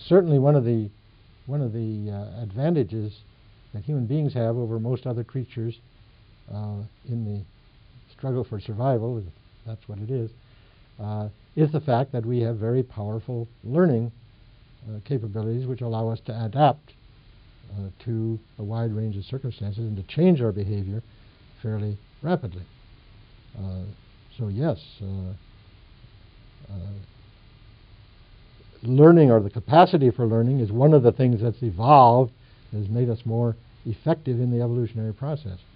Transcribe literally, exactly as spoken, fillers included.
certainly one of the one of the uh, advantages that human beings have over most other creatures uh, in the struggle for survival, if that's what it is, uh, is the fact that we have very powerful learning uh, capabilities which allow us to adapt uh, to a wide range of circumstances and to change our behavior fairly rapidly. Uh, so yes, uh, uh, learning, or the capacity for learning, is one of the things that's evolved, that has made us more effective in the evolutionary process.